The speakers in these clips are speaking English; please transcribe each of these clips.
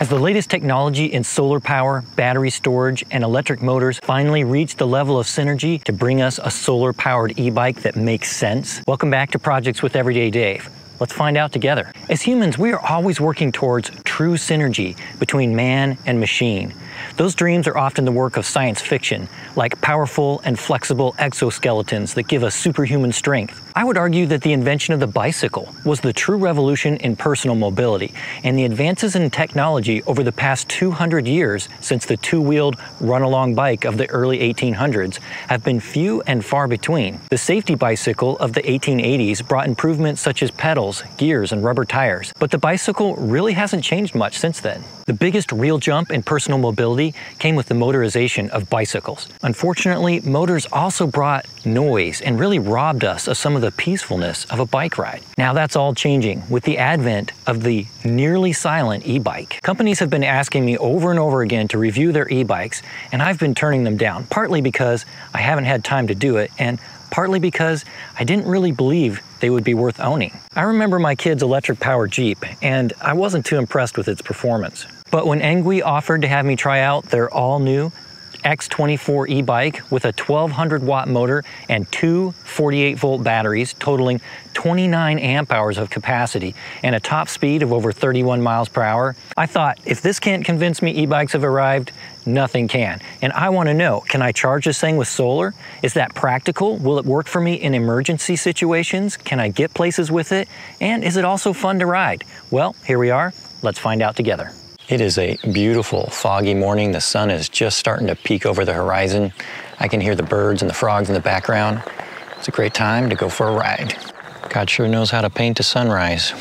As the latest technology in solar power, battery storage, and electric motors finally reach the level of synergy to bring us a solar-powered e-bike that makes sense, welcome back to Projects with Everyday Dave. Let's find out together. As humans, we are always working towards true synergy between man and machine. Those dreams are often the work of science fiction, like powerful and flexible exoskeletons that give us superhuman strength. I would argue that the invention of the bicycle was the true revolution in personal mobility, and the advances in technology over the past 200 years since the two-wheeled run-along bike of the early 1800s have been few and far between. The safety bicycle of the 1880s brought improvements such as pedals, gears, and rubber tires, but the bicycle really hasn't changed much since then. The biggest real jump in personal mobility came with the motorization of bicycles. Unfortunately, motors also brought noise and really robbed us of some of the peacefulness of a bike ride. Now that's all changing with the advent of the nearly silent e-bike. Companies have been asking me over and over again to review their e-bikes, and I've been turning them down, partly because I haven't had time to do it, and partly because I didn't really believe they would be worth owning. I remember my kid's electric-powered Jeep, and I wasn't too impressed with its performance. But when ENGWE offered to have me try out their all-new X24 E Bike with a 1200 watt motor and two 48-volt batteries totaling 29 amp hours of capacity and a top speed of over 31 miles per hour, I thought, if this can't convince me e-bikes have arrived, nothing can. And I want to know, can I charge this thing with solar? Is that practical? Will it work for me in emergency situations? Can I get places with it? And is it also fun to ride? Well, here we are. Let's find out together. It is a beautiful foggy morning. The sun is just starting to peek over the horizon. I can hear the birds and the frogs in the background. It's a great time to go for a ride. God sure knows how to paint a sunrise.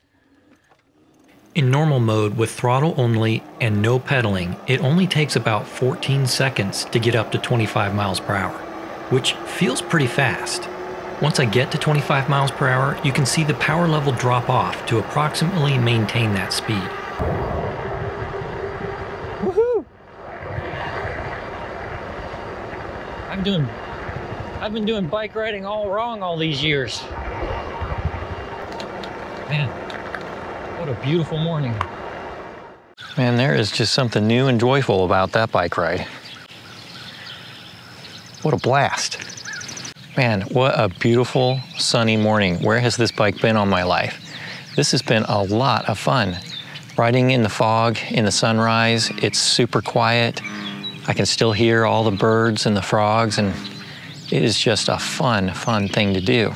In normal mode with throttle only and no pedaling, it only takes about 14 seconds to get up to 25 miles per hour, which feels pretty fast. Once I get to 25 miles per hour, you can see the power level drop off to approximately maintain that speed. Woohoo! I've been doing bike riding all wrong all these years. Man, what a beautiful morning. Man, there is just something new and joyful about that bike ride. What a blast. Man, what a beautiful sunny morning. Where has this bike been all my life? This has been a lot of fun. Riding in the fog, in the sunrise, it's super quiet. I can still hear all the birds and the frogs, and it is just a fun thing to do.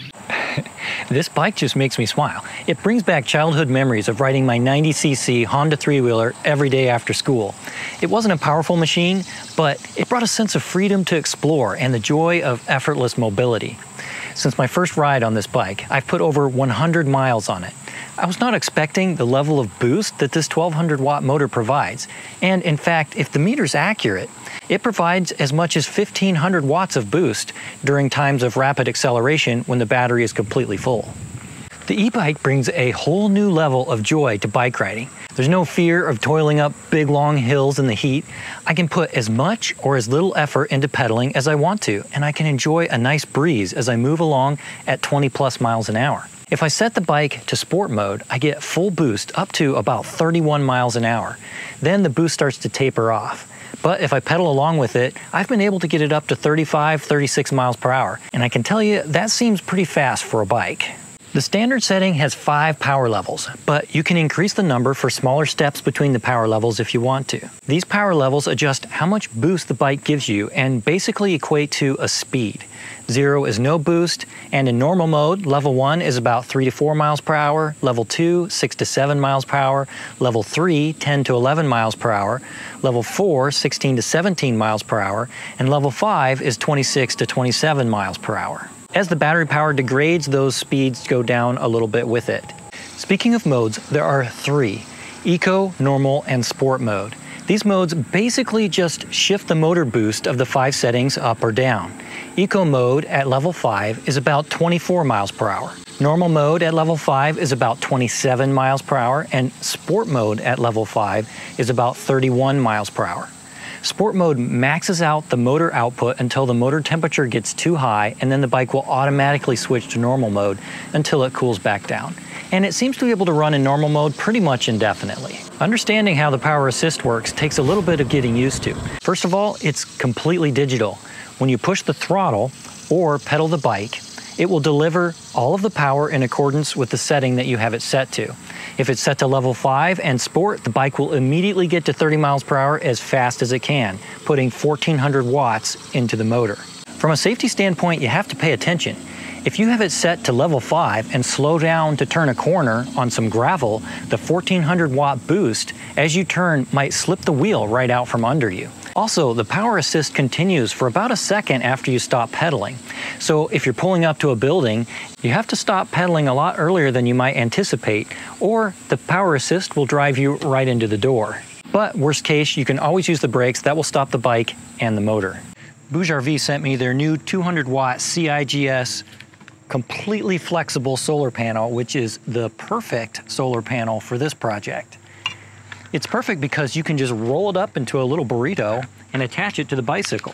This bike just makes me smile. It brings back childhood memories of riding my 90cc Honda three-wheeler every day after school. It wasn't a powerful machine, but it brought a sense of freedom to explore and the joy of effortless mobility. Since my first ride on this bike, I've put over 100 miles on it. I was not expecting the level of boost that this 1200 watt motor provides. And in fact, if the meter's accurate, it provides as much as 1500 watts of boost during times of rapid acceleration when the battery is completely full. The e-bike brings a whole new level of joy to bike riding. There's no fear of toiling up big long hills in the heat. I can put as much or as little effort into pedaling as I want to, and I can enjoy a nice breeze as I move along at 20+ miles an hour. If I set the bike to sport mode, I get full boost up to about 31 miles an hour. Then the boost starts to taper off. But if I pedal along with it, I've been able to get it up to 35, 36 miles per hour. And I can tell you, that seems pretty fast for a bike. The standard setting has 5 power levels, but you can increase the number for smaller steps between the power levels if you want to. These power levels adjust how much boost the bike gives you and basically equate to a speed. 0 is no boost, and in normal mode, level 1 is about 3 to 4 miles per hour, level 2, 6 to 7 miles per hour, level 3, 10 to 11 miles per hour, level 4, 16 to 17 miles per hour, and level 5 is 26 to 27 miles per hour. As the battery power degrades, those speeds go down a little bit with it. Speaking of modes, there are 3: Eco, Normal, and Sport mode. These modes basically just shift the motor boost of the 5 settings up or down. Eco mode at level 5 is about 24 miles per hour. Normal mode at level 5 is about 27 miles per hour, and Sport mode at level 5 is about 31 miles per hour. Sport mode maxes out the motor output until the motor temperature gets too high, and then the bike will automatically switch to normal mode until it cools back down. And it seems to be able to run in normal mode pretty much indefinitely. Understanding how the power assist works takes a little bit of getting used to. First of all, it's completely digital. When you push the throttle or pedal the bike, it will deliver all of the power in accordance with the setting that you have it set to. If it's set to level 5 and sport, the bike will immediately get to 30 miles per hour as fast as it can, putting 1400 watts into the motor. From a safety standpoint, you have to pay attention. If you have it set to level 5 and slow down to turn a corner on some gravel, the 1400 watt boost as you turn might slip the wheel right out from under you. Also, the power assist continues for about a second after you stop pedaling. So if you're pulling up to a building, you have to stop pedaling a lot earlier than you might anticipate, or the power assist will drive you right into the door. But worst case, you can always use the brakes. That will stop the bike and the motor. BougeRV sent me their new 200 watt CIGS completely flexible solar panel, which is the perfect solar panel for this project. It's perfect because you can just roll it up into a little burrito and attach it to the bicycle.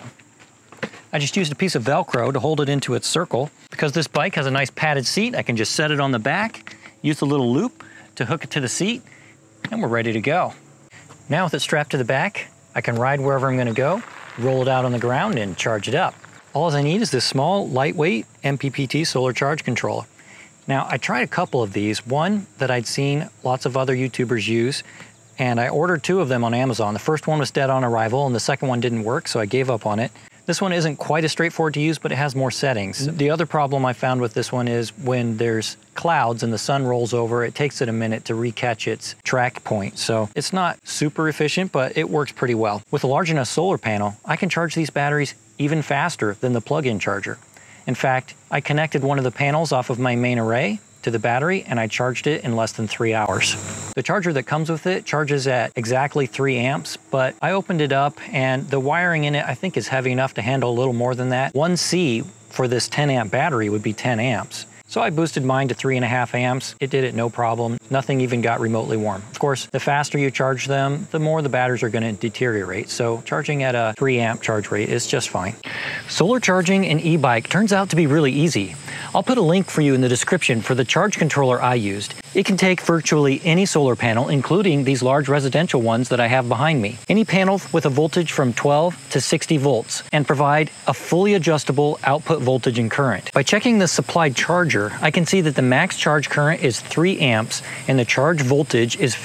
I just used a piece of Velcro to hold it into its circle. Because this bike has a nice padded seat, I can just set it on the back, use the little loop to hook it to the seat, and we're ready to go. Now with it strapped to the back, I can ride wherever I'm gonna go, roll it out on the ground, and charge it up. All I need is this small, lightweight MPPT solar charge controller. Now, I tried a couple of these. One that I'd seen lots of other YouTubers use, and I ordered 2 of them on Amazon. The first one was dead on arrival, and the second one didn't work, so I gave up on it. This one isn't quite as straightforward to use, but it has more settings. The other problem I found with this one is when there's clouds and the sun rolls over, it takes it a minute to recatch its track point. So it's not super efficient, but it works pretty well. With a large enough solar panel, I can charge these batteries even faster than the plug-in charger. In fact, I connected one of the panels off of my main array to the battery, and I charged it in less than 3 hours. The charger that comes with it charges at exactly 3 amps, but I opened it up and the wiring in it I think is heavy enough to handle a little more than that. 1C for this 10 amp battery would be 10 amps. So I boosted mine to 3.5 amps. It did it no problem. Nothing even got remotely warm. Of course, the faster you charge them, the more the batteries are going to deteriorate. So charging at a 3 amp charge rate is just fine. Solar charging an e-bike turns out to be really easy. I'll put a link for you in the description for the charge controller I used. It can take virtually any solar panel, including these large residential ones that I have behind me. Any panel with a voltage from 12 to 60 volts and provide a fully adjustable output voltage and current. By checking the supplied charger, I can see that the max charge current is 3 amps and the charge voltage is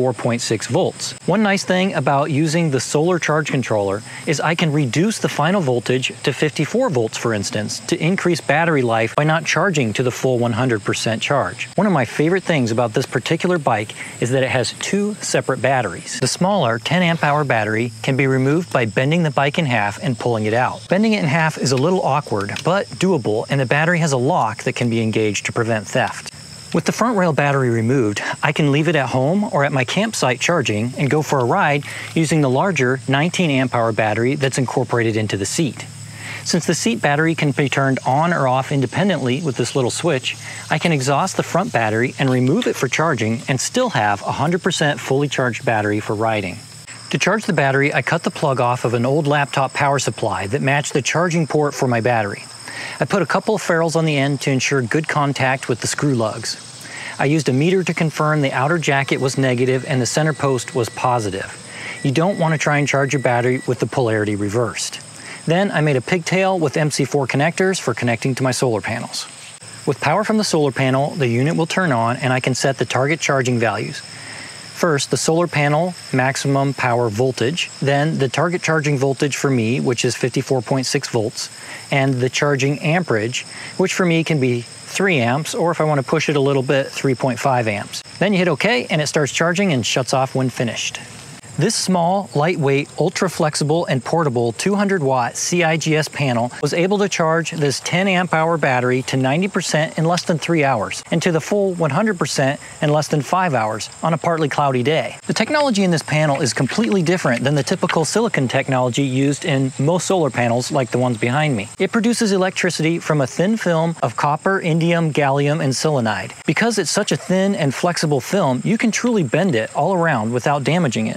54.6 volts. One nice thing about using the solar charge controller is I can reduce the final voltage to 54 volts, for instance, to increase battery life by not charging to the full 100% charge. One of my favorite things about this particular bike is that it has 2 separate batteries. The smaller 10 amp hour battery can be removed by bending the bike in half and pulling it out. Bending it in half is a little awkward, but doable, and the battery has a lock that can be engaged to prevent theft. With the front rail battery removed, I can leave it at home or at my campsite charging and go for a ride using the larger 19 amp hour battery that's incorporated into the seat. Since the seat battery can be turned on or off independently with this little switch, I can exhaust the front battery and remove it for charging and still have a 100% fully charged battery for riding. To charge the battery, I cut the plug off of an old laptop power supply that matched the charging port for my battery. I put a couple of ferrules on the end to ensure good contact with the screw lugs. I used a meter to confirm the outer jacket was negative and the center post was positive. You don't want to try and charge your battery with the polarity reversed. Then I made a pigtail with MC4 connectors for connecting to my solar panels. With power from the solar panel, the unit will turn on and I can set the target charging values. First, the solar panel maximum power voltage, then the target charging voltage for me, which is 54.6 volts, and the charging amperage, which for me can be 3 amps, or if I want to push it a little bit, 3.5 amps. Then you hit OK and it starts charging and shuts off when finished. This small, lightweight, ultra-flexible, and portable 200-watt CIGS panel was able to charge this 10 amp hour battery to 90% in less than 3 hours, and to the full 100% in less than 5 hours on a partly cloudy day. The technology in this panel is completely different than the typical silicon technology used in most solar panels like the ones behind me. It produces electricity from a thin film of copper, indium, gallium, and selenide. Because it's such a thin and flexible film, you can truly bend it all around without damaging it.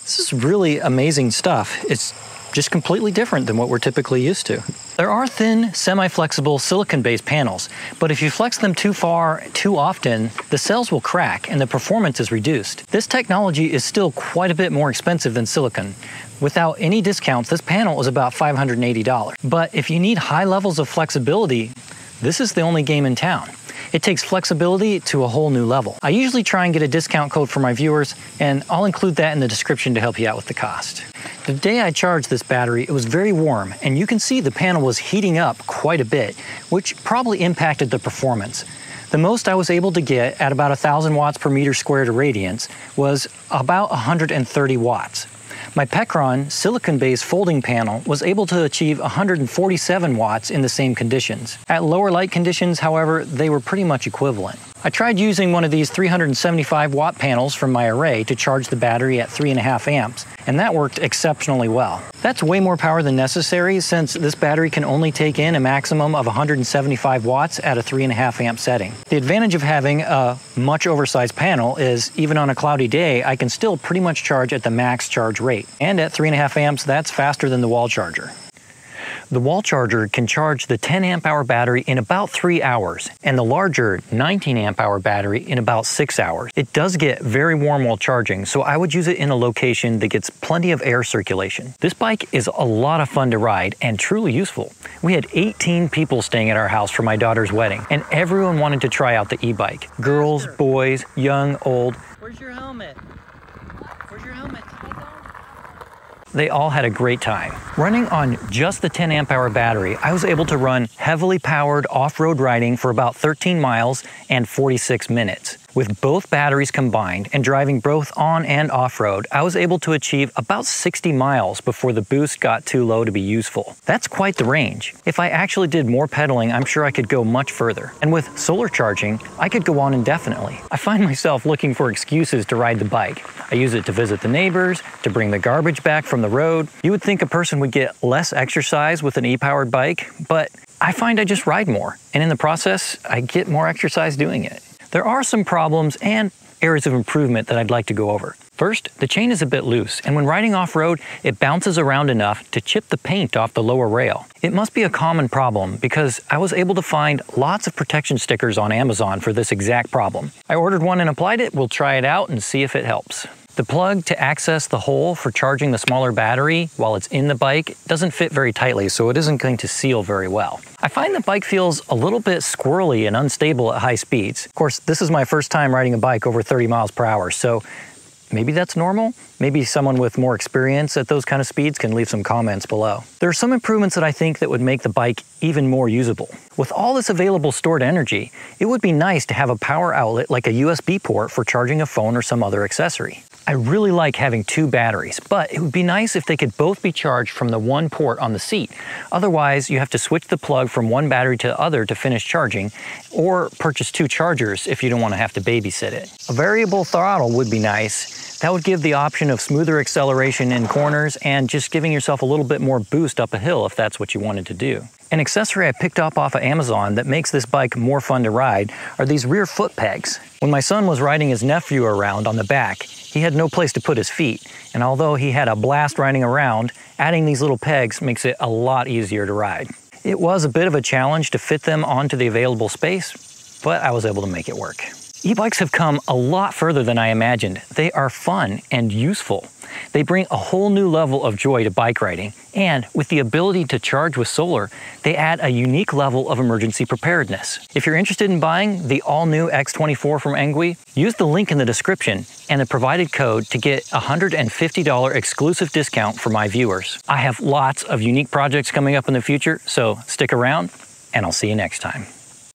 This is really amazing stuff. It's just completely different than what we're typically used to. There are thin, semi-flexible silicon-based panels, but if you flex them too far, too often, the cells will crack and the performance is reduced. This technology is still quite a bit more expensive than silicon. Without any discounts, this panel is about $580. But if you need high levels of flexibility, this is the only game in town. It takes flexibility to a whole new level. I usually try and get a discount code for my viewers, and I'll include that in the description to help you out with the cost. The day I charged this battery, it was very warm, and you can see the panel was heating up quite a bit, which probably impacted the performance. The most I was able to get at about 1,000 watts per meter squared irradiance was about 130 watts. My Pecron silicon-based folding panel was able to achieve 147 watts in the same conditions. At lower light conditions, however, they were pretty much equivalent. I tried using one of these 375 watt panels from my array to charge the battery at 3.5 amps, and that worked exceptionally well. That's way more power than necessary since this battery can only take in a maximum of 175 watts at a 3.5 amp setting. The advantage of having a much oversized panel is even on a cloudy day, I can still pretty much charge at the max charge rate. And at 3.5 amps, that's faster than the wall charger. The wall charger can charge the 10 amp hour battery in about 3 hours, and the larger 19 amp hour battery in about 6 hours. It does get very warm while charging, so I would use it in a location that gets plenty of air circulation. This bike is a lot of fun to ride and truly useful. We had 18 people staying at our house for my daughter's wedding, and everyone wanted to try out the e-bike. Girls, boys, young, old. Where's your helmet? Where's your helmet? They all had a great time. Running on just the 10 amp hour battery, I was able to run heavily powered off-road riding for about 13 miles and 46 minutes. With both batteries combined and driving both on and off-road, I was able to achieve about 60 miles before the boost got too low to be useful. That's quite the range. If I actually did more pedaling, I'm sure I could go much further. And with solar charging, I could go on indefinitely. I find myself looking for excuses to ride the bike. I use it to visit the neighbors, to bring the garbage back from the road. You would think a person would get less exercise with an e-powered bike, but I find I just ride more. And in the process, I get more exercise doing it. There are some problems and areas of improvement that I'd like to go over. First, the chain is a bit loose, and when riding off-road, it bounces around enough to chip the paint off the lower rail. It must be a common problem because I was able to find lots of protection stickers on Amazon for this exact problem. I ordered one and applied it. We'll try it out and see if it helps. The plug to access the hole for charging the smaller battery while it's in the bike doesn't fit very tightly, so it isn't going to seal very well. I find the bike feels a little bit squirrely and unstable at high speeds. Of course, this is my first time riding a bike over 30 miles per hour, so maybe that's normal. Maybe someone with more experience at those kind of speeds can leave some comments below. There are some improvements that I think that would make the bike even more usable. With all this available stored energy, it would be nice to have a power outlet like a USB port for charging a phone or some other accessory. I really like having two batteries, but it would be nice if they could both be charged from the one port on the seat. Otherwise, you have to switch the plug from one battery to the other to finish charging, or purchase two chargers if you don't want to have to babysit it. A variable throttle would be nice. That would give the option of smoother acceleration in corners and just giving yourself a little bit more boost up a hill if that's what you wanted to do. An accessory I picked up off of Amazon that makes this bike more fun to ride are these rear foot pegs. When my son was riding his nephew around on the back, he had no place to put his feet, and although he had a blast riding around, adding these little pegs makes it a lot easier to ride. It was a bit of a challenge to fit them onto the available space, but I was able to make it work. E-bikes have come a lot further than I imagined. They are fun and useful. They bring a whole new level of joy to bike riding, and with the ability to charge with solar, they add a unique level of emergency preparedness. If you're interested in buying the all-new X24 from ENGWE, use the link in the description and the provided code to get a $150 exclusive discount for my viewers. I have lots of unique projects coming up in the future, so stick around, and I'll see you next time.